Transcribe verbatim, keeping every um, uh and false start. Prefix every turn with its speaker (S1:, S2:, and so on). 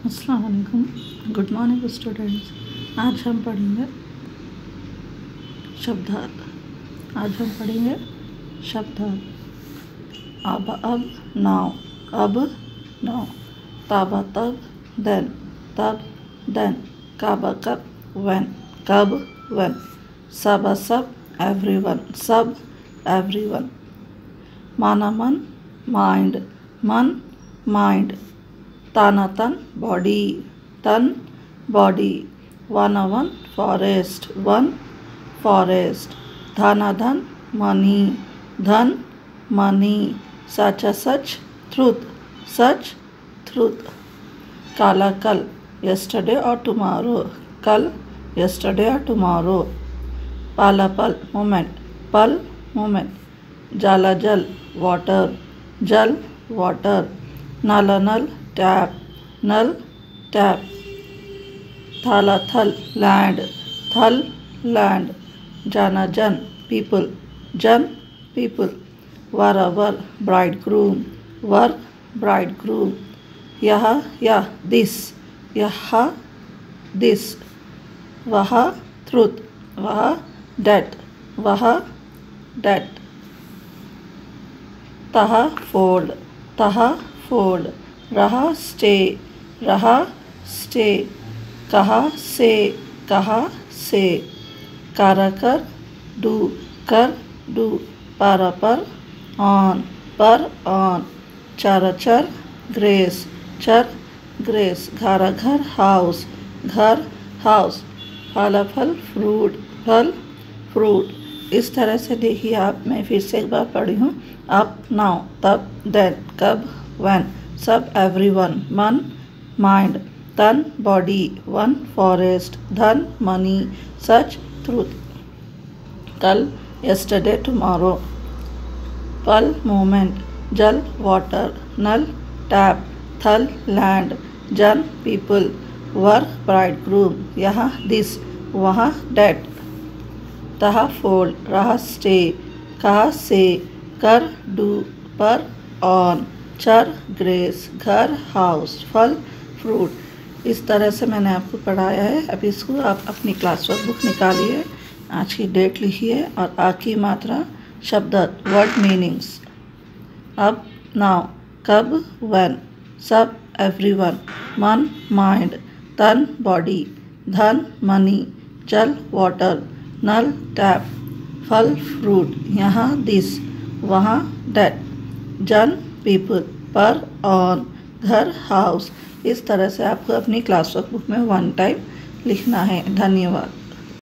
S1: अस्सलाम वालेकुम, good morning students. आज हम पढ़ेंगे शब्दार्थ। आज हम पढ़ेंगे शब्दार्थ। अब अब नाउ, अब नाउ, ताबा तब देन, तब देन, काबा कब व्हेन, कब व्हेन, सबा सब एवरीवन, सब एवरीवन, माना मन माइंड, मन माइंड, ताना तन बॉडी, तन बॉडी, वाना वन फॉरेस्ट, वन फॉरेस्ट, धाना धन मनी, धन मनी, सचा सच ट्रूथ, सच ट्रूथ, काला कल yesterday or tomorrow, कल yesterday or tomorrow, पाला पल moment, पल moment, जाला जल water, जल water, नाला नल टैप, नल टैप, थाला थल लैंड, थल लैंड, जाना जन पीपल, जन पीपल, वारा वर ब्राइड ग्रूम, वर ब्राइड ग्रूम, यह यह दिस, यह दिस, वह ट्रूथ, वह डेट, वह डेट, तह फोल्ड, तह फोल्ड, रहा स्टे, रहा स्टे, कहा से, कहा से, कारा कर डू, कर डू, पारा पर ऑन, पर ऑन, चारा चर ग्रेस, चर ग्रेस, घारा घर हाउस, घर हाउस, फला फल फ्रूट, फल फ्रूट। इस तरह से देखिए आप, मैं फिर से एक बार पढ़ी हूँ। अब नाउ, तब देन, कब व्हेन, सब एवरीवन, मन माइंड, तन बॉडी, वन फॉरेस्ट, धन मनी, सच ट्रूथ, कल yesterday tomorrow, पल मोमेंट, जल वाटर, नल टैप, थल लैंड, जन पीपल, वर ब्राइड ग्रूम, यहाँ दिस, वहाँ डेट, तहा फोल्ड, रहा स्टे, कहा से, कर डू, पर ऑन, चर ग्रेस, घर हाउस, फल फ्रूट। इस तरह से मैंने आपको पढ़ाया है। अब इसको आप अपनी क्लास वर्क बुक निकालिए, आज की डेट लिखिए और आ की मात्रा, शब्दार्थ वर्ड मीनिंग्स। अब नाउ, कब व्हेन, सब एवरीवन, मन माइंड, तन बॉडी, धन मनी, जल वाटर, नल टैप, फल फ्रूट, यहाँ दिस, वहाँ डेट, जन पीपल, पर ऑन, घर हाउस। इस तरह से आपको अपनी क्लास वर्क बुक में वन टाइम लिखना है। धन्यवाद।